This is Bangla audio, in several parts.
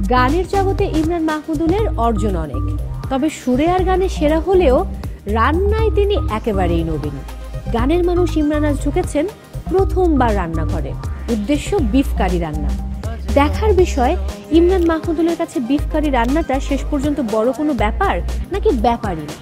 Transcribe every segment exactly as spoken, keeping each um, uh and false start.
গানের জগতে ইমরান মাহমুদুলের অর্জন অনেক, তবে সুরে আর গানে সেরা হলেও রান্নায় তিনি একেবারেই নবীন। গানের মানুষ ইমরান আজ ঢুকেছেন প্রথমবার রান্নাঘরে, উদ্দেশ্য বিফ কারি রান্না। দেখার বিষয় ইমরান মাহমুদুলের কাছে বিফ কারি রান্নাটা শেষ পর্যন্ত বড় কোনো ব্যাপার নাকি ব্যাপারই না।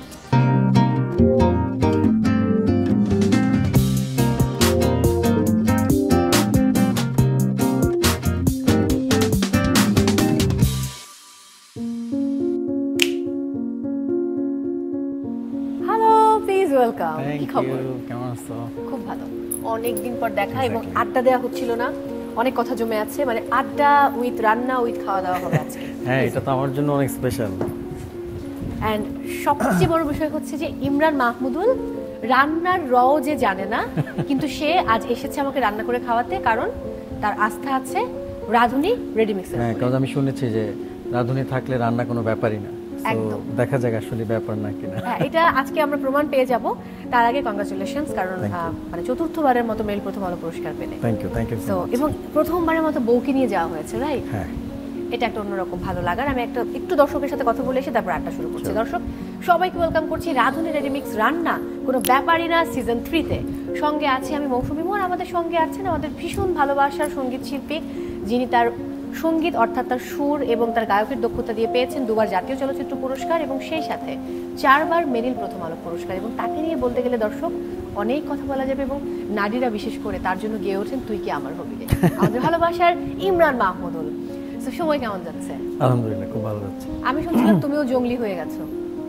ওয়েলকাম, কি খবর? কেমন আছো? খুব ভালো। অনেকদিন পর দেখা এবং আড্ডা দেওয়া হচ্ছিল না, অনেক কথা জমে আছে, মানে আড্ডা উইথ রান্না উইথ খাওয়া দাওয়া হবে আজকে। হ্যাঁ, এটা তো আমার জন্য অনেক স্পেশাল। এন্ড সবচেয়ে বড় বিষয় হচ্ছে যে ইমরান মাহমুদুল রান্নার রও যে জানে না, কিন্তু সে আজ এসেছে আমাকে রান্না করে খাওয়াতে, কারণ তার আস্থা আছে রাঁধুনি রেডিমিক্স। হ্যাঁ, কারণ আমি শুনেছি যে রাঁধুনি থাকলে রান্না কোনো ব্যাপারই না। দেখা যাক আসলে ব্যাপার না কিনা। হ্যাঁ, এটা আজকে আমরা প্রমাণ পেয়ে যাব। তার আগে কংগ্রাচুলেশনস, কারণ মানে চতুর্থবারের মতো মেল প্রথম আলো পুরস্কার পেলে। Thank you thank you so much. এবং প্রথমবারের মতো বউকে নিয়ে যাওয়া হয়েছে, রাইট? হ্যাঁ, এটা একটা অন্যরকম ভালো লাগার। আমি একটা একটু দর্শকের সাথে কথা বলে এসে তারপর আড্ডা শুরু করছি। দর্শক সবাইকে ওয়েলকাম করছি রাঁধুনি রেডিমিক্স রান্না কোনো ব্যাপারই না সিজন থ্রিতে। সঙ্গে আছি আমি মৌসুমী মোহন, আমাদের সঙ্গে আছেন আমাদের ভীষণ ভালোবাসার সঙ্গীত শিল্পী, যিনি তার সঙ্গীত অর্থাৎ তার সুর এবং তার গায়কের দক্ষতা দিয়ে পেয়েছেন দুবার জাতীয় চলচ্চিত্র পুরস্কার এবং সেই সাথে চারবার মেরিল প্রথম আলো পুরস্কার। এবং তাকে নিয়ে বলতে গেলে দর্শক অনেক কথা বলা যাবে, এবং নারীরা বিশেষ করে তার জন্য গেয়ে ওঠেন তুই কি আমার হবি রে, আমাদের ভালোবাসার ইমরান মাহমুদুল। তো সময় কেমন যাচ্ছে? আলহামদুলিল্লাহ, খুব ভালো যাচ্ছে। আমি শুনছিলাম তুমিও জঙ্গলি হয়ে গেছো।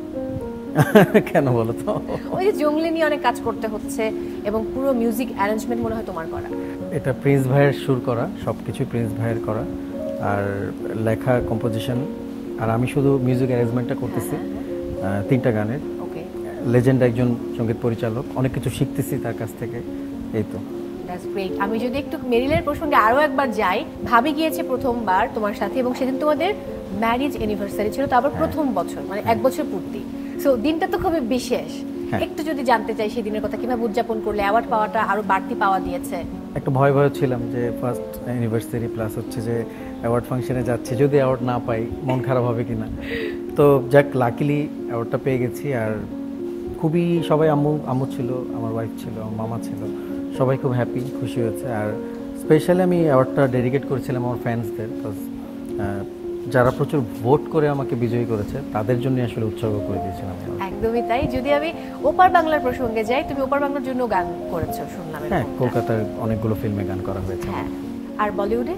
কেন বলো তো? ওই যে জঙ্গলি নিয়ে অনেক কাজ করতে হচ্ছে এবং পুরো মিউজিক অ্যারেঞ্জমেন্ট মনে হয় তোমার করা। এটা প্রিন্স ভাইয়ের সুর করা, সবকিছু প্রিন্স ভাইয়ের করা, আর লেখা, কম্পোজিশন, আর আমি শুধু মিউজিক অ্যারেঞ্জমেন্টটা করতেছি তিনটা গানের। ওকে, লেজেন্ড একজন সঙ্গীত পরিচালক, অনেক কিছু শিখতেছি তার কাছ থেকে। এই তো, দ্যাটস গ্রেট। আমি যদি একটু মেরিলের প্রসঙ্গে আরো একবার যাই, ভাবি গিয়েছে প্রথমবার তোমার সাথে এবং সেদিন তোমাদের ম্যারিজ অ্যানিভার্সারি ছিল, তো আবার প্রথম বছর, মানে এক বছর পূর্তি। সো দিনটা তো খুবই বিশেষ। একটু যদি জানতে চাই সেই দিনের কথা, কিভাবে উদযাপন করলে? অ্যাওয়ার্ড পাওয়াটা আরো বাড়তি পাওয়া দিয়েছে? একটা ভয় ভয় ছিলাম যে ফার্স্ট অ্যানিভার্সারি, প্লাস হচ্ছে যে অ্যাওয়ার্ড ফাংশনে যাচ্ছি, যদি অ্যাওয়ার্ড না পাই মন খারাপ হবে কিনা। তো যাক, লাকিলি অ্যাওয়ার্ডটা পেয়ে গেছি। আর খুবই সবাই, আম্মু আম্মু ছিল, আমার ওয়াইফ ছিল, আমার মামা ছিল, সবাই খুব হ্যাপি, খুশি হয়েছে। আর স্পেশালি আমি অ্যাওয়ার্ডটা ডেডিকেট করেছিলাম আমার ফ্যান্সদের, বিকজ যারা প্রচুর ভোট করে আমাকে বিজয়ী করেছে তাদের জন্য আসলে উৎসর্গ করে দিয়েছিলাম। একদমই তাই। যদি আমি ওপার বাংলার প্রসঙ্গে যাই, তুমি ওপার বাংলার জন্য গান করেছো শুনলাম। হ্যাঁ, কলকাতার অনেকগুলো ফিল্মে গান করা হয়েছে। হ্যাঁ, আর বলিউডে?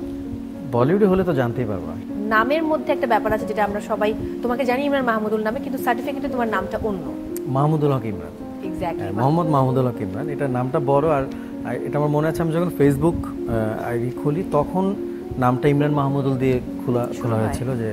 বলিউডে হলে তো জানতেই পারবা। নামের মধ্যে একটা ব্যাপার আছে যেটা আমরা সবাই, তোমাকে জানি ইমরান মাহমুদুল নামে, কিন্তু সার্টিফিকেটে তোমার নামটা অন্য, মাহমুদুল হক ইমরান। এক্স্যাক্টলি, মোহাম্মদ মাহমুদুল হক ইমরান। এটা নামটা বড়, আর এটা আমার মনে আছে আমি যখন ফেসবুক আইডি খুলি তখন নামটা ইমরান মাহমুদুল দিয়ে খোলা খোলা হয়েছিল, যে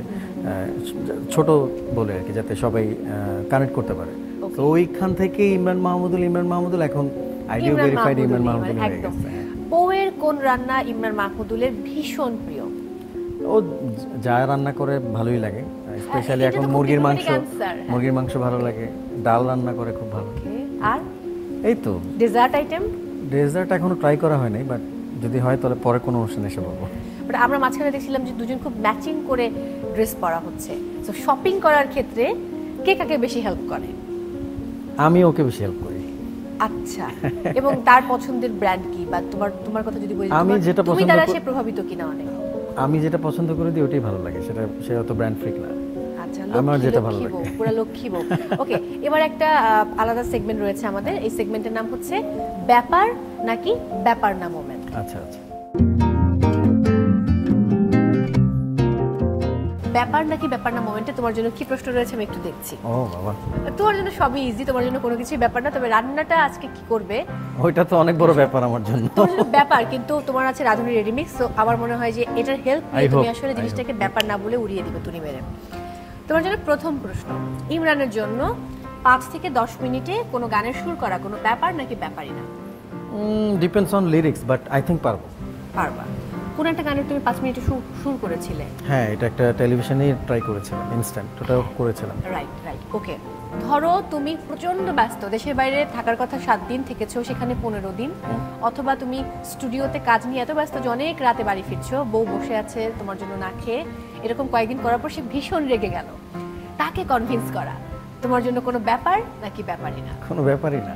ছোট বলে আর কি, যাতে সবাই কানেক্ট করতে পারে। তো ওইখান থেকে ইমরান মাহমুদুল ইমরান মাহমুদুল এখন আইডিও ভেরিফাইড ইমরান মাহমুদুল হয়ে গেছে। বউয়ের কোন রান্না ইমরান মাহমুদুলের ভীষণ প্রিয়? ও যা রান্না করে ভালোই লাগে, স্পেশালি এখন মুরগির মাংস, মুরগির মাংস ভালো লাগে, ডাল রান্না করে খুব ভালো। আর এই তো ডেজার্ট আইটেম? ডেজার্ট এখনো ট্রাই করা হয়নি, বাট যদি হয় তাহলে পরে কোনো অনুষ্ঠানে এসে বলবো। বাট আমরা মাঝখানে দেখছিলাম যে দুজন খুব ম্যাচিং করে ড্রেস পরা হচ্ছে। তো শপিং করার ক্ষেত্রে কে কাকে বেশি হেল্প করে? আমি ওকে বেশি হেল্প করি। আচ্ছা, এবং তার পছন্দের ব্র্যান্ড কি, বা তোমার তোমার কথা যদি বলি, আমি যেটা পছন্দ তুমি দ্বারা সে প্রভাবিত কিনা? অনেক আমি যেটা পছন্দ করে দিই ওটাই ভালো লাগে, সেটা সে অত ব্র্যান্ড ফ্রিক না। আচ্ছা, আমার যেটা ভালো লাগে পুরো লক্ষ্মী বউ। ওকে, এবার একটা আলাদা সেগমেন্ট রয়েছে আমাদের। এই সেগমেন্টের নাম হচ্ছে ব্যাপার নাকি ব্যাপার না মোমেন্ট। আচ্ছা আচ্ছা, ব্যাপার নাকি ব্যাপার না মোমেন্টে তোমার জন্য কি প্রশ্ন রয়েছে আমি একটু দেখছি। ও বাবা, তোমার জন্য সবই ইজি, তোমার জন্য কোনো কিছুই ব্যাপার না। তবে রান্নাটা আজকে কি করবে ওইটা তো অনেক বড় ব্যাপার আমার জন্য। তোমার জন্য ব্যাপার, কিন্তু তোমার আছে রাঁধুনি রেডিমিক্স। তো আমার মনে হয় যে এটার হেল্প নিয়ে তুমি আসলে জিনিসটাকে ব্যাপার না বলে উড়িয়ে দিবে তুনি মেরে। তোমার জন্য প্রথম প্রশ্ন, ইমরানের জন্য পাঁচ থেকে দশ মিনিটে কোনো গানের সুর করা কোনো ব্যাপার নাকি ব্যাপারই না? Depends on lyrics, but I think পারবো। পারবা। কোন একটা গানের তুমি পাঁচ মিনিটে শুরু করেছিলে। হ্যাঁ, এটা একটা টেলিভিশনে ট্রাই করেছিলাম, ইনস্ট্যান্ট ওটাও করেছিলাম। Right right okay. ধরো তুমি প্রচন্ড ব্যস্ত, দেশের বাইরে থাকার কথা সাত দিন থেকেছো, সেখানে পনেরো দিন, অথবা তুমি স্টুডিওতে কাজ নিয়ে এত ব্যস্ত যে অনেক রাতে বাড়ি ফিরছো, বউ বসে আছে তোমার জন্য না খেয়ে, এরকম কয়েকদিন করার পর সে ভীষণ রেগে গেল, তাকে কনভিন্স করা তোমার জন্য কোনো ব্যাপার নাকি ব্যাপারই না? কোনো ব্যাপারই না।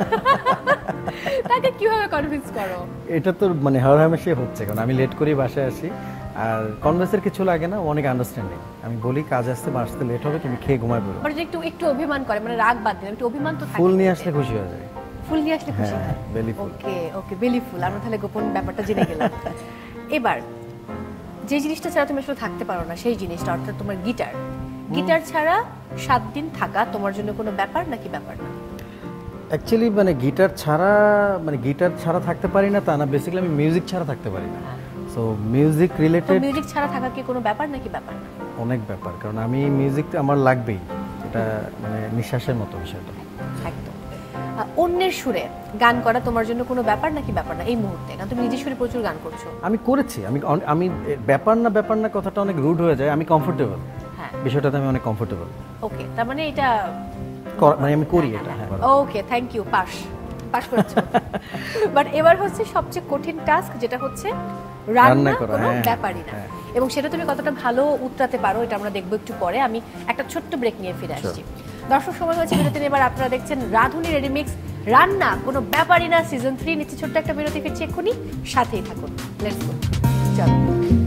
তাকে কিভাবে কনভিন্স করো? এটা তো মানে হর হামেশাই হচ্ছে, কারণ আমি লেট করে বাসায় আসি, আর কনভিন্সের কিছু লাগে না, অনেক আন্ডারস্ট্যান্ডিং। আমি বলি কাজ আসতে বা আসতে লেট হবে, তুমি খেয়ে ঘুমায় পড়ো। মানে একটু একটু অভিমান করে, মানে রাগ বাদ দিন, একটু অভিমান তো থাকে। ফুল নিয়ে আসলে খুশি হয়ে যায়। ফুল নিয়ে আসলে খুশি হয়, বেলি ফুল। ওকে ওকে, বেলি ফুল। আমরা তাহলে গোপন ব্যাপারটা জেনে গেলাম। এবার যে জিনিসটা ছাড়া তুমি আসলে থাকতে পারো না, সেই জিনিসটা অর্থাৎ তোমার গিটার। গিটার ছাড়া সাত দিন থাকা তোমার জন্য কোনো ব্যাপার নাকি ব্যাপার না? অ্যাকচুয়ালি মানে গিটার ছাড়া মানে গিটার ছাড়া থাকতে পারি না তা না, বেসিক্যালি আমি মিউজিক ছাড়া থাকতে পারি না। সো মিউজিক রিলেটেড, মিউজিক ছাড়া থাকা কি কোনো ব্যাপার নাকি ব্যাপার না? অনেক ব্যাপার, কারণ আমি মিউজিক আমার লাগবেই, এটা মানে নিঃশ্বাসের মতো বিষয়টা। একদম। অন্যের সুরে গান করা তোমার জন্য কোনো ব্যাপার নাকি ব্যাপার না এই মুহূর্তে? কারণ তুমি নিজের সুরে প্রচুর গান করছো। আমি করেছি, আমি আমি ব্যাপার না ব্যাপার না কথাটা অনেক রুড হয়ে যায়, আমি কমফোর্টেবল। হ্যাঁ, বিষয়টাতে আমি অনেক কমফোর্টেবল। ওকে, তার মানে এটা মানে আমি করি এটা। হ্যাঁ, okay, thank you, pass pass করেছো। বাট এবার হচ্ছে সবচেয়ে কঠিন টাস্ক, যেটা হচ্ছে রান্না করা, কোনো ব্যাপারই না। এবং সেটা তুমি কতটা ভালো উতরাতে পারো এটা আমরা দেখবো একটু পরে। আমি একটা ছোট্ট ব্রেক নিয়ে ফিরে আসছি। দর্শক, সময় হয়েছে বিরতি। এবার আপনারা দেখছেন রাঁধুনি রেডিমিক্স রান্না কোনো ব্যাপারই না সিজন থ্রি। নিচ্ছে ছোট্ট একটা বিরতি, ফিরছি এক্ষুনি, সাথেই থাকুন। লেটস গো, চলো।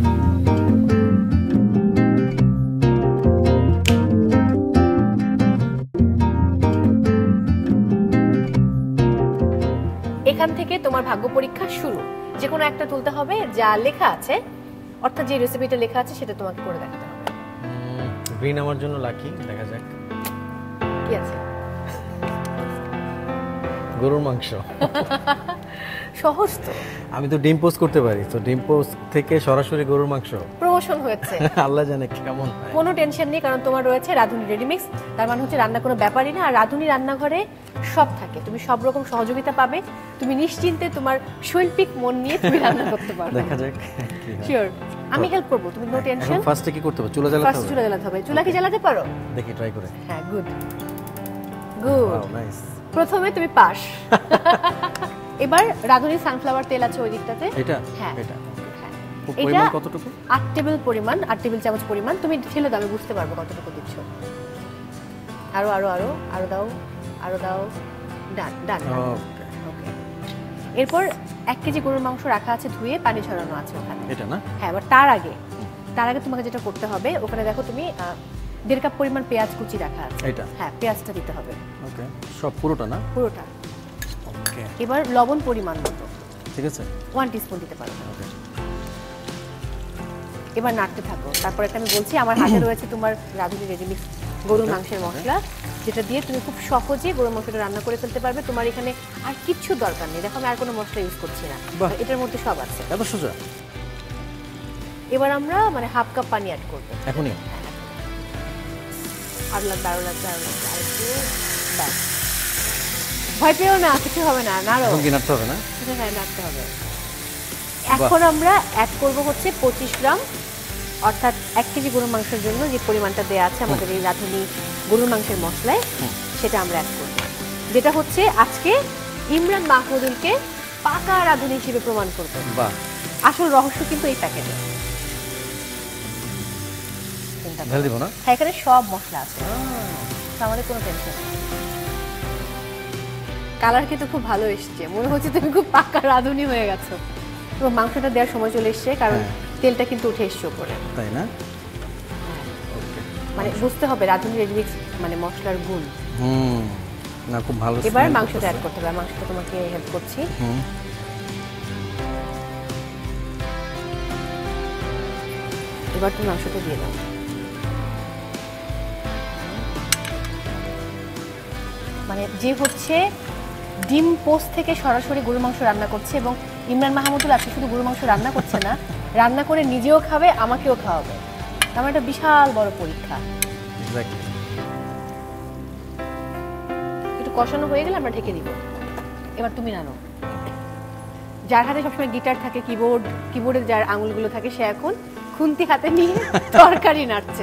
এখান থেকে তোমার ভাগ্য পরীক্ষা শুরু। যে কোনো একটা তুলতে হবে, যা লেখা আছে অর্থাৎ যে রেসিপিটা লেখা আছে সেটা তোমাকে করে দেখাতে হবে। গ্রিন আমার জন্য লাকি, দেখা যাক কি আছে। গরুর মাংস। সহজ তো। আমি তো ডিম পোস্ট করতে পারি, তো ডিম পোস্ট থেকে সরাসরি গরুর মাংস প্রমোশন হয়েছে। আল্লাহ জানে কেমন হয়। কোনো টেনশন নেই, কারণ তোমার রয়েছে রাঁধুনি রেডিমিক্স। তার মানে হচ্ছে রান্না কোনো ব্যাপারই না। আর রাঁধুনি রান্নাঘরে সব থাকে, তুমি সব রকম সহযোগিতা পাবে। তুমি নিশ্চিন্তে তোমার শৈল্পিক মন নিয়ে তুমি রান্না করতে পারবে। দেখা যাক। শিওর, আমি হেল্প করব, তুমি নো টেনশন। এখন ফার্স্টে কি করতে হবে? চুলা জ্বালাতে হবে। ফার্স্ট চুলা জ্বালাতে হবে। চুলা কি জ্বালাতে পারো? দেখি ট্রাই করে। হ্যাঁ, গুড গুড, ওয়াও, নাইস। প্রথমে তুমি পাস। এবার রাঁধুনি সানফ্লাওয়ার তেল আছে ওই দিকটাতে। এটা? হ্যাঁ, এটা। হ্যাঁ। পরিমাণ কতটুকু? আট টেবিল পরিমাণ, আট টেবিল চামচ পরিমাণ। তুমি ঢেলে দাও, আমি বুঝতে পারবো কতটুকু দিচ্ছ। আরো আরো আরো আরো দাও, আরো দাও। ডান ডান। ওকে। এরপর এক কেজি গরুর মাংস রাখা আছে, ধুয়ে পানি ছড়ানো আছে ওখানে। এটা না? হ্যাঁ, এবার তার আগে তার আগে তোমাকে যেটা করতে হবে, ওখানে দেখো তুমি দেড় কাপ পরিমাণ পেঁয়াজ কুচি রাখা আছে। এটা? হ্যাঁ, পেঁয়াজটা দিতে হবে। ওকে, সব পুরোটা না? পুরোটা। ওকে। এবার লবণ পরিমাণ মতো, ঠিক আছে, ওয়ান টিস্পুন দিতে পারো। ওকে। এবার নাড়তে থাকো। তারপর একটা আমি বলছি, আমার হাতে রয়েছে তোমার রাঁধুনি রেডিমিক্স গরুর মাংসের মশলা, যেটা দিয়ে তুমি খুব সহজে গরুর মাংসটা রান্না করে ফেলতে পারবে। তোমার এখানে আর কিচ্ছু দরকার নেই। দেখো, আমি আর কোনো মশলা ইউজ করছি না, এটার মধ্যে সব আছে। এত সোজা? এবার আমরা মানে হাফ কাপ পানি অ্যাড করবো এখনই। আর লাগবে, আরো লাগবে, আরো লাগবে, আর একটু। ব্যাস, ভয় পেও না, কিছু হবে না। নাড়ো। এখন কি নাড়তে হবে না? হ্যাঁ, নাড়তে হবে। এখন আমরা অ্যাড করবো হচ্ছে পঁচিশ গ্রাম, অর্থাৎ এক কেজি গরুর মাংসের জন্য যে পরিমাণটা দেওয়া আছে আমাদের এই রাঁধুনি গরুর মাংসের মশলায়, সেটা আমরা অ্যাড করব, যেটা হচ্ছে আজকে ইমরান মাহমুদুলকে পাকা রাঁধুনি হিসেবে প্রমাণ করবে। বাহ, আসল রহস্য কিন্তু এই প্যাকেটে। ঢেলে দিব না? হ্যাঁ, এখানে সব মশলা আছে, আমাদের কোনো টেনশন নেই। কালার কিন্তু খুব ভালো এসছে, মনে হচ্ছে তুমি খুব পাকা রাঁধুনি হয়ে গেছো। এবং মাংসটা দেওয়ার সময় চলে এসছে, কারণ তেলটা কিন্তু উঠে এসছে উপরে, তাই না? মানে বুঝতে হবে রাঁধুনি রেডিমিক্স মানে মশলার গুণ। হুম, না খুব ভালো। এবার মাংসটা অ্যাড করতে হবে। মাংসটা তোমাকে হেল্প করছি। হুম, এবার তুমি মাংসটা দিয়ে দাও। মানে যে হচ্ছে ডিম পোস্ট থেকে সরাসরি গরুর মাংস রান্না করছে, এবং ইমরান মাহমুদুল আজকে শুধু গরুর মাংস রান্না করছে না, রান্না করে নিজেও খাবে, আমাকেও খাওয়াবে। আমার একটা বিশাল বড় পরীক্ষা। একটু কষানো হয়ে গেলে আমরা ঢেকে দিব। এবার তুমি নাড়ো, যার হাতে সবসময় গিটার থাকে, কিবোর্ড কিবোর্ডে যার আঙুলগুলো থাকে, সে এখন খুন্তি হাতে নিয়ে তরকারি নাড়ছে।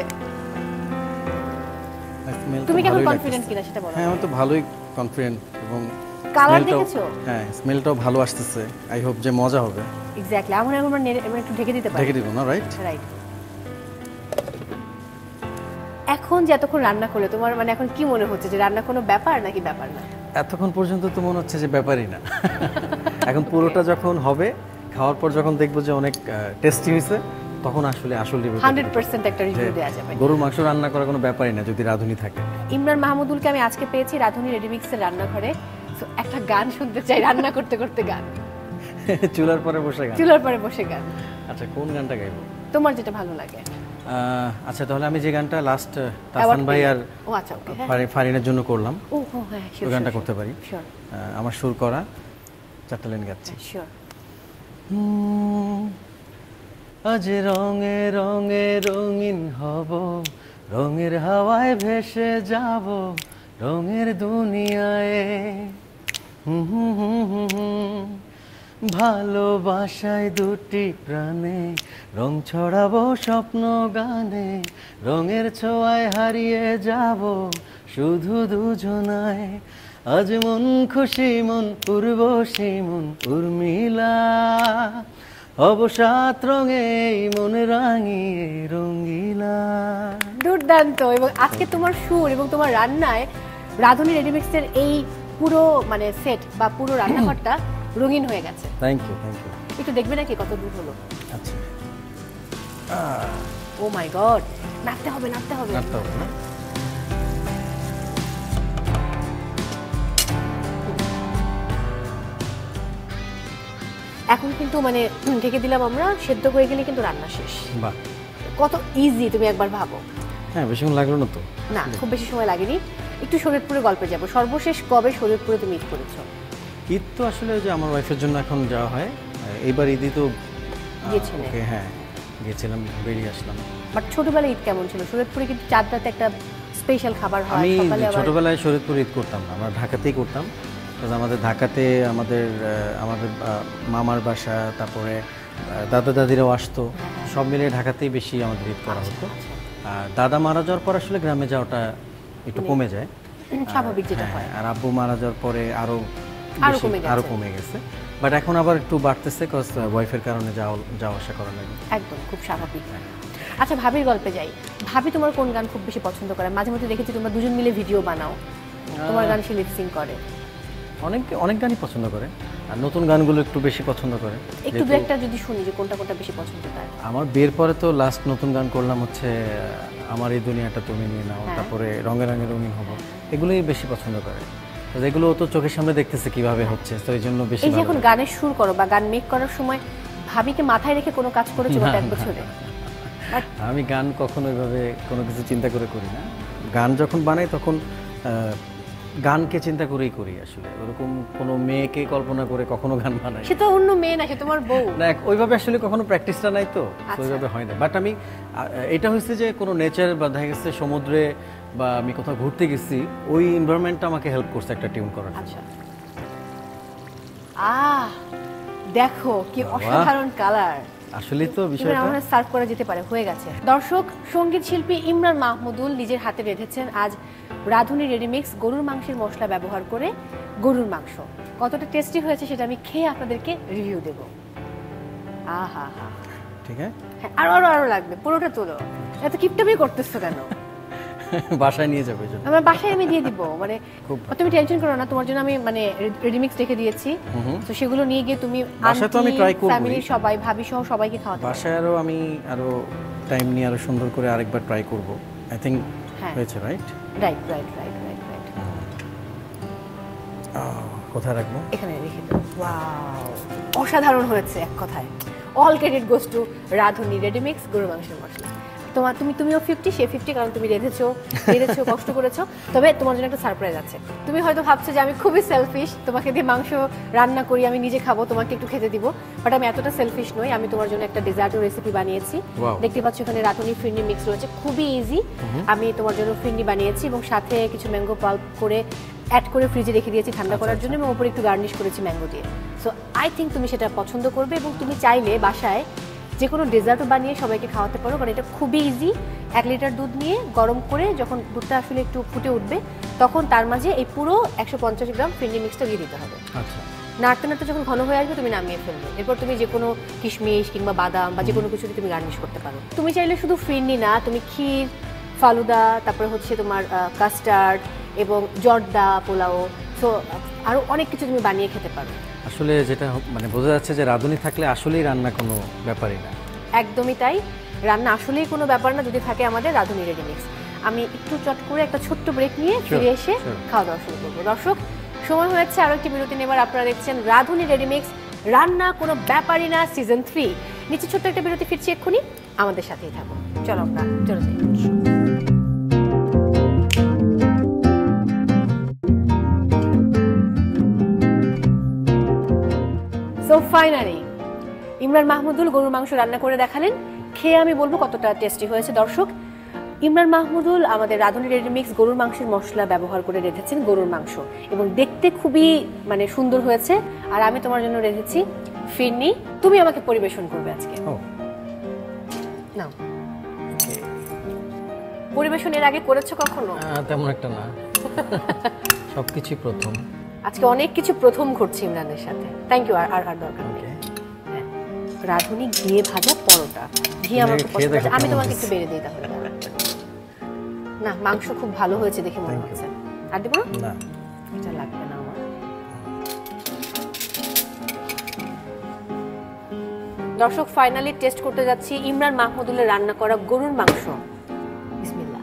তুমি কেমন কনফিডেন্ট কিনা সেটা বলো। হ্যাঁ, আমি তো ভালোই কনফিডেন্ট এবং কালার smell-টাও- দেখেছো? হ্যাঁ, স্মেলটাও ভালো আসতেছে। আই হোপ যে মজা হবে। এক্স্যাক্টলি। আমার আমরা আমরা একটু ঢেকে দিতে পারি। ঢেকে দিব না, রাইট? রাইট। এখন যে এতক্ষণ রান্না করলে তোমার মানে এখন কি মনে হচ্ছে যে রান্না কোনো ব্যাপার নাকি ব্যাপার না? এতক্ষণ পর্যন্ত তো মনে হচ্ছে যে ব্যাপারই না। এখন পুরোটা যখন হবে, খাওয়ার পর যখন দেখবো যে অনেক টেস্টি হয়েছে, তখন আসলে আসল রিভিউ হান্ড্রেড পার্সেন্ট একটা রিভিউ দেওয়া যাবে। গরুর মাংস রান্না করা কোনো ব্যাপারই না যদি রাঁধুনি থাকে। ইমরান মাহমুদুলকে আমি আজকে পেয়েছি রাঁধুনি রেডিমিক্সের রান্নাঘরে। সো একটা গান শুনতে চাই, রান্না করতে করতে গান। চুলার পরে বসে গান। চুলার পরে বসে গান। আচ্ছা, কোন গানটা গাইবো? তোমার যেটা ভালো লাগে। আহ, আচ্ছা, তাহলে আমি যে গানটা লাস্ট তাসান ভাই আর ও আচ্ছা ওকে ফারি- ফারিনের জন্য করলাম, ও ও হ্যাঁ ওই গানটা করতে পারি। শিওর আহ, আমার সুর করা চারটা লাইন গাচ্ছি। শিওর। আজ রঙে রঙে রঙিন হব, রঙের হাওয়ায় ভেসে যাব, রঙের দুনিয়ায়। হুম হুম হুম হুম হুম। ভালোবাসায় দুটি প্রাণে রং ছড়াবো স্বপ্ন গানে, রঙের ছোঁয়ায় হারিয়ে যাব শুধু দুজনায়। আজ মন খুশি মন উর্বশী মন উর্মিলা, অবসাত রঙে এই মন রাঙিয়ে রঙিলা। দুর্দান্ত। এবং আজকে তোমার সুর এবং তোমার রান্নায় রাঁধুনি রেডিমিক্সের এই পুরো মানে সেট বা পুরো রান্নাঘরটা রঙিন হয়ে গেছে। Thank you thank you. একটু দেখবে নাকি কত দূর হলো? আচ্ছা, ও মাই গড, নাচতে হবে নাচতে হবে। নাড়তে হবে না? এখন কিন্তু মানে ঢেকে দিলাম আমরা, সেদ্ধ হয়ে গেলে কিন্তু রান্না শেষ। বাহ, কত ইজি তুমি একবার ভাবো। হ্যাঁ, বেশিক্ষণ লাগলো না তো। না, খুব বেশি সময় লাগেনি। একটু শরীয়তপুরের গল্পে যাব। সর্বশেষ কবে শরীয়তপুরে তুমি ঈদ করেছো? ঈদ তো আসলে ওই যে আমার ওয়াইফের জন্য এখন যাওয়া হয়। এইবার ঈদই তো গিয়েছিলে? ওকে, হ্যাঁ গিয়েছিলাম, বেরিয়ে আসলাম। বাট ছোটবেলায় ঈদ কেমন ছিল? শরীয়তপুরে কিন্তু চার রাতে একটা স্পেশাল খাবার হয়, আমি সকালে আবার ছোটবেলায় শরীয়তপুর ঈদ করতাম না, আমরা ঢাকাতেই করতাম। কারণ আমাদের ঢাকাতে আমাদের আহ, আমাদের আহ, মামার বাসা, তারপরে আহ, দাদা দাদিরাও আসতো, সব মিলিয়ে ঢাকাতেই বেশি আমাদের ঈদ করা হতো। আর দাদা মারা যাওয়ার পর আসলে গ্রামে যাওয়াটা একটু কমে যায়, স্বাভাবিক যেটা হ্যাঁ, হয়। আর আব্বু মারা যাওয়ার পরে আরো আরো বেশি- কমে গেছে। আরো কমে গেছে। বাট এখন আবার একটু বাড়তেছে, কজ ওয়াইফের কারণে যাওয়া যাওয়া আসা করা লাগে। একদম খুব স্বাভাবিক। আচ্ছা, ভাবির গল্পে যাই। ভাবি তোমার কোন গান খুব বেশি পছন্দ করে? মাঝে মধ্যে দেখেছি তোমরা দুজন মিলে ভিডিও বানাও, তোমার গান সে লিপসিং করে। অনেক অনেক গানই পছন্দ করে, আর নতুন গানগুলো একটু বেশি পছন্দ করে। একটু দু একটা যদি শুনি যে কোনটা কোনটা বেশি পছন্দ তার। আমার বিয়ের পরে তো লাস্ট নতুন গান করলাম হচ্ছে আহ, আমার এই দুনিয়াটা তুমি নিয়ে নাও, হ্যাঁ। তারপরে রঙে রঙে রঙিন হবো, এগুলোই বেশি পছন্দ করে। তো এগুলো ও তো চোখের সামনে দেখতেছে কিভাবে হচ্ছে, তো এই জন্য বেশি এই যে ভালো এখন লাগে। গানের সুর করো বা গান মেক করার সময় ভাবিকে মাথায় রেখে কোনো কাজ করেছো গত এক বছরে? আমি গান কখনো ওইভাবে কোনো কিছু চিন্তা করে করি না। গান যখন বানাই তখন আহ, গানকে চিন্তা করেই করি আসলে। ওরকম কোনো মেয়েকে কল্পনা করে কখনো গান বানাই সে তো অন্য মেয়ে না, সে তোমার বউ। না, এক- ওইভাবে আসলে কখনো প্র্যাকটিসটা নাই তো, তো আচ্ছা। ওইভাবে হয় না। বাট আমি আহ, এটা হয়েছে যে কোনো নেচার বা দেখা গেছে সমুদ্রে বা আমি কোথাও ঘুরতে গেছি, ওই এনভায়রনমেন্টটা আমাকে হেল্প করছে একটা টিউন করার জন্য। আচ্ছা, আহ দেখো কি অসাধারণ কালার। আসলেই তো এবার বিষয়টা আমরা সার্ভ করা যেতে পারে, হয়ে গেছে। দর্শক, সঙ্গীত শিল্পী ইমরান মাহমুদুল নিজের হাতে রেঁধেছেন আজ রাঁধুনি রেডিমিক্স গরুর মাংসের মশলা ব্যবহার করে গরুর মাংস। কতটা টেস্টি হয়েছে সেটা আমি খেয়ে আপনাদেরকে রিভিউ দেব। আহা হা, ঠিক আছে। হ্যাঁ আরো আরো আরো লাগবে, পুরোটা তোলো। এত কিপটামি করতেছো কেন? বাসায় নিয়ে যাবে এই জন্য। আমার বাসায় আমি দিয়ে দিব, মানে খুব তুমি টেনশন করো না, তোমার জন্য আমি মানে রেডিমিক্স রেখে দিয়েছি। তো সেগুলো নিয়ে গিয়ে তুমি বাসায় তো আমি try করবোই। ফ্যামিলির সবাই, ভাবি সহ সবাইকে খাওয়াতে পারবে। বাসায় আরো আমি আরো টাইম নিয়ে আরো সুন্দর করে আরেকবার ট্রাই করব। আই থিংক হ্যাঁ। হয়েছে, right? Right right right right right কোথায় রাখবো? এখানে রেখে দাও। ওয়াও, অসাধারণ হয়েছে এক কথায়। All credit goes to Radhuni ready mix গরুর মাংসের মশলা। তোমার তুমি তুমিও ফিফটি, সে ফিফটি, কারণ তুমি রেঁধেছো, রেঁধেছো, কষ্ট করেছো। তবে তোমার জন্য একটা সারপ্রাইজ আছে। তুমি হয়তো ভাবছো যে আমি খুবই সেলফিশ, তোমাকে দিয়ে মাংস রান্না করি, আমি নিজে খাবো, তোমাকে একটু খেতে দিব। বাট আমি এতটা সেলফিশ নই, আমি তোমার জন্য একটা ডেজার্টের রেসিপি বানিয়েছি। Wow. দেখতে পাচ্ছ এখানে রাঁধুনি ফিরনি মিক্স রয়েছে, খুবই ইজি। আমি তোমার জন্য ফিরনি বানিয়েছি এবং সাথে কিছু ম্যাঙ্গো পাল্প করে অ্যাড করে ফ্রিজে রেখে দিয়েছি ঠান্ডা করার জন্য এবং উপরে একটু গার্নিশ করেছি ম্যাঙ্গো দিয়ে। সো আই থিঙ্ক তুমি সেটা পছন্দ করবে এবং তুমি চাইলে বাসায় যে কোনো ডেজার্টও বানিয়ে সবাইকে খাওয়াতে পারো, কারণ এটা খুবই ইজি। এক লিটার দুধ নিয়ে গরম করে যখন দুধটা আসলে একটু ফুটে উঠবে তখন তার মাঝে এই পুরো একশো পঞ্চাশ গ্রাম ফিরনি মিক্সটা দিয়ে দিতে হবে। আচ্ছা, নাড়তে নাড়তে যখন ঘন হয়ে আসবে তুমি নামিয়ে ফেলবে। এরপর তুমি যে কোনো কিশমিশ কিংবা বাদাম বা যে কোনো কিছু তুমি গার্নিশ করতে পারো। তুমি চাইলে শুধু ফিরনি না, তুমি ক্ষীর, ফালুদা, তারপরে হচ্ছে তোমার কাস্টার্ড এবং জর্দা পোলাও, সো আরও অনেক কিছু তুমি বানিয়ে খেতে পারো। আসলে যেটা মানে বোঝা যাচ্ছে যে রাঁধুনি থাকলে আসলেই রান্না কোনো ব্যাপারই না। একদমই তাই, রান্না আসলেই কোনো ব্যাপার না যদি থাকে আমাদের রাঁধুনি রেডি মিক্স। আমি একটু চট করে একটা ছোট্ট ব্রেক নিয়ে ফিরে এসে খাওয়া দাওয়া শুরু করবো। দর্শক, সময় হয়েছে আরও একটি বিরতি নেবার। আপনারা দেখছেন রাঁধুনি রেডি মিক্স, রান্না কোনো ব্যাপারই না সিজন থ্রি। নিচে ছোট্ট একটা বিরতি, ফিরছি এক্ষুনি, আমাদের সাথেই থাকুন। চলো আমরা চলো সো ফাইনালি ইমরান মাহমুদুল গরুর মাংস রান্না করে দেখালেন। খেয়ে আমি বলবো কতটা টেস্টি হয়েছে। দর্শক, ইমরান মাহমুদুল আমাদের রাঁধুনি রেডি মিক্স গরুর মাংসের মশলা ব্যবহার করে রেখেছেন গরুর মাংস এবং দেখতে খুবই মানে সুন্দর হয়েছে। আর আমি তোমার জন্য রেখেছি ফিরনি, তুমি আমাকে পরিবেশন করবে আজকে। নাও, পরিবেশন এর আগে করেছো কখনো? তেমন একটা না, সবকিছুই প্রথম। আজকে অনেক কিছু প্রথম ঘটছে ইমরানের সাথে। Thank you. আর আর দরকার নেই। রাঁধুনি ঘিয়ে ভাজা পরোটা, ঘি আমার খুব পছন্দ। আমি তোমাকে একটু বেড়ে দিই তাহলে। না, মাংস খুব ভালো হয়েছে দেখে মনে হচ্ছে। আর দেবো না, এটা লাগবে না আমার। দর্শক, ফাইনালি টেস্ট করতে যাচ্ছি ইমরান মাহমুদুলের রান্না করা গরুর মাংস। বিসমিল্লাহ।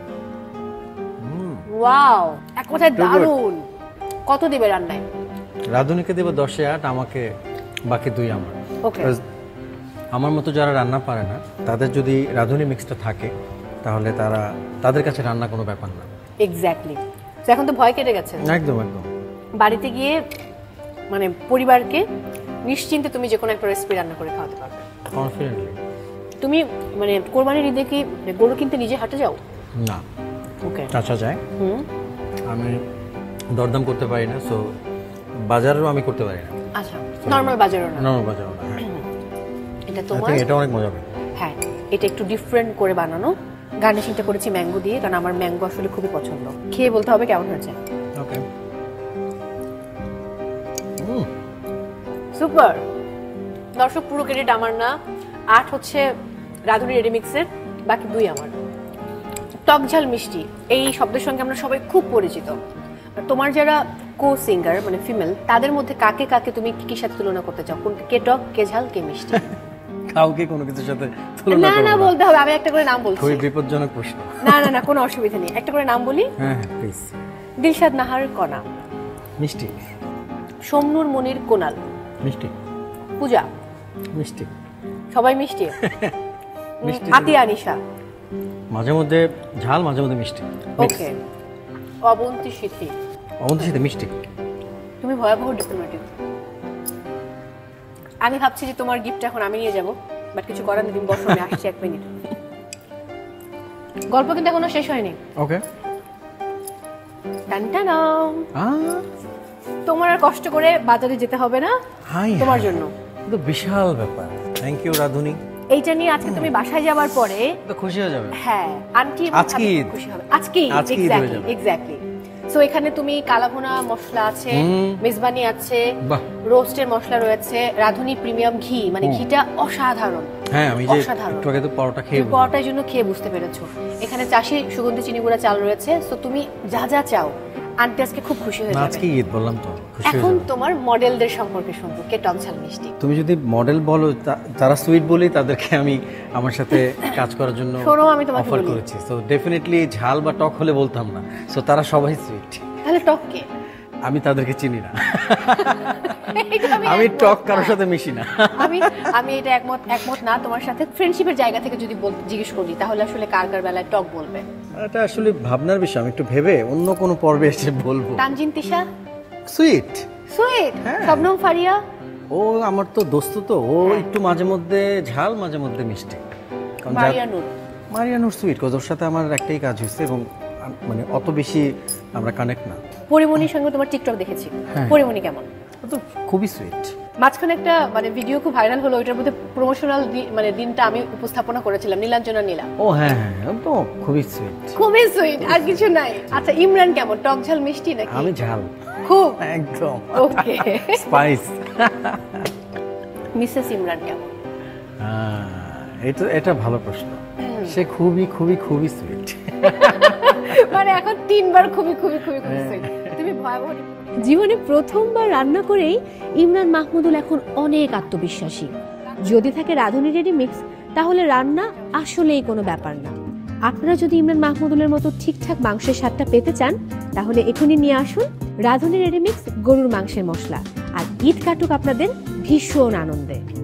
ওয়াও, এক কথায় দারুণ। কত দিবে রান্নায়? রাঁধুনিকে দেব দশে আট, আমাকে বাকি দুই আমার। ওকে। আমার মতো যারা রান্না পারে না তাদের যদি রাঁধুনি মিক্সটা থাকে তাহলে তারা তাদের কাছে রান্না কোনো ব্যাপার না। এক্স্যাক্টলি। তো এখন তো ভয় কেটে গেছে। একদম একদম। বাড়িতে গিয়ে মানে পরিবারকে নিশ্চিন্তে তুমি যে কোনো একটা রেসিপি রান্না করে খাওয়াতে পারবে কনফিডেন্টলি। তুমি মানে কোরবানির ঈদে কি গরু কিনতে নিজে হাটে যাও? না। ওকে। আচ্ছা যায়। হুম। আমি দরদাম করতে পারি না, সো বাজারেও আমি করতে পারি না। আচ্ছা, নরমাল বাজারও না? নরমাল বাজারও না। এটা তোমার, এটা অনেক মজা হবে। হ্যাঁ, এটা একটু ডিফারেন্ট করে বানানো। গার্নিশিংটা করেছি ম্যাঙ্গো দিয়ে, কারণ আমার ম্যাঙ্গো আসলে খুবই পছন্দ। খেয়ে বলতে হবে কেমন হয়েছে। ওকে। সুপার। দর্শক, পুরো ক্রেডিট আমার না, আট হচ্ছে রাঁধুনি রেডি মিক্সের, বাকি দুই আমার। টক ঝাল মিষ্টি এই শব্দের সঙ্গে আমরা সবাই খুব পরিচিত। তোমার যারা কো সিঙ্গার মানে ফিমেল, তাদের মধ্যে কাকে কাকে তুমি কি সাথে তুলনা করতে চাও? কোন, কে টক, কে ঝাল, কে মিষ্টি? কাউকে কোনো কিছুর সাথে তুলনা না না বলতে হবে, আমি একটা করে নাম বলছি। খুবই বিপজ্জনক প্রশ্ন। না না না, কোনো অসুবিধা নেই, একটা করে নাম বলি। হ্যাঁ হ্যাঁ প্লিজ। দিলশাদ নাহার কণা মিষ্টি। সোমনুর মনির কোনাল মিষ্টি। পূজা মিষ্টি। সবাই মিষ্টি। মিষ্টি। আতিয়া আনিশা মাঝে মধ্যে ঝাল, মাঝে মধ্যে মিষ্টি। ওকে। অবন্তী সিথি। অবন্তীর সাথে মিষ্টি। তুমি ভয়াবহ ডিপ্লোম্যাটিক। আমি ভাবছি যে তোমার গিফট এখন আমি নিয়ে যাব, বাট কিছু করার নেই, তুমি বসো, আমি আসছি এক মিনিট। গল্প কিন্তু এখনো শেষ হয়নি। ওকে। টানটানা। আ তোমার আর কষ্ট করে বাজারে যেতে হবে না তোমার জন্য। তো বিশাল ব্যাপার। থ্যাংক ইউ রাঁধুনি। এইটা নিয়ে আজকে তুমি বাসায় যাওয়ার পরে তো খুশি হয়ে যাবে। হ্যাঁ, আন্টি আজকে ঈদ। খুশি হবে আজকে। Exactly exactly. সো এখানে তুমি কালাভুনা মশলা আছে, মেজবানি আছে, রোস্টের মশলা রয়েছে, রাঁধুনি প্রিমিয়াম ঘি, মানে ঘিটা অসাধারণ। হ্যাঁ, আমি যে একটু আগে তো পরোটা খেয়ে পরোটার জন্য খেয়ে বুঝতে পেরেছো। এখানে চাষি সুগন্ধি চিনি গুঁড়া চাল রয়েছে। সো তুমি যা যা চাও, আন্টি আজকে খুব খুশি হয়ে যাবে। আজকে ঈদ বললাম তো, খুশি হয়ে এখন যাবে। তোমার মডেলদের সম্পর্কে শুনবো, কে টক ঝাল মিষ্টি। তুমি যদি মডেল বলো, যারা সুইট বলি তাদেরকে আমি আমার সাথে কাজ করার জন্য শোনো, আমি তোমাকে অফার বলি। করেছি। সো ডেফিনেটলি ঝাল বা টক হলে বলতাম না। সো তারা সবাই সুইট। তাহলে টক কে? আমি তাদেরকে চিনি না। আমি টক কারোর সাথে মিশি না। আমি আমি এটা একমত একমত না তোমার সাথে। ফ্রেন্ডশিপের জায়গা থেকে যদি জিজ্ঞেস করি তাহলে আসলে কার কার বেলায় টক বলবে? এটা আসলে ভাবনার বিষয়, আমি একটু ভেবে অন্য কোনো পর্বে এসে বলবো। তানজিন তিশা সুইট। সুইট। শবনম ফারিয়া ও আমার তো দোস্ত, তো ও একটু মাঝে মধ্যে ঝাল, মাঝে মধ্যে মিষ্টি। মারিয়া নূর। মারিয়া নূর সুইট, ওর সাথে আমার একটাই কাজ হয়েছে এবং মানে অত বেশি আমরা কানেক্ট না। পরিমণির সঙ্গে তোমার টিকটক দেখেছি, হ্যাঁ। পরিমণি কেমন? ও তো খুবই সুইট। মাঝখানে একটা মানে ভিডিও খুব ভাইরাল হলো, ওইটার মধ্যে প্রমোশনাল মানে দিনটা আমি উপস্থাপনা করেছিলাম, নীলাঞ্জনা নীলা। ও হ্যাঁ হ্যাঁ ও তো খুবই সুইট। খুবই সুইট, আর কিছু নাই। আচ্ছা ইমরান কেমন, টক ঝাল মিষ্টি নাকি? আমি ঝাল খুব একদম ওকে। স্পাইস। মিসেস ইমরান কেমন? এটা এটা ভালো প্রশ্ন। সে খুবই খুবই খুবই সুইট। মানে এখন তিনবার খুবই খুবই খুবই খুবই সুইট। তুমি ভয়াবহ। জীবনে প্রথমবার রান্না করেই ইমরান মাহমুদুল এখন অনেক আত্মবিশ্বাসী। যদি থাকে রাঁধুনি রেডি মিক্স, তাহলে রান্না আসলেই কোনো ব্যাপার না। আপনারা যদি ইমরান মাহমুদুলের মতো ঠিকঠাক মাংসের স্বাদটা পেতে চান, তাহলে এখনই নিয়ে আসুন রাঁধুনি রেডি মিক্স গরুর মাংসের মশলা, আর ঈদ কাটুক আপনাদের ভীষণ আনন্দে।